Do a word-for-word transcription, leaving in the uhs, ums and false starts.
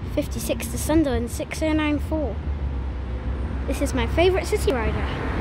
fifty-six to Sunderland six oh nine four. This is my favourite Cityrider.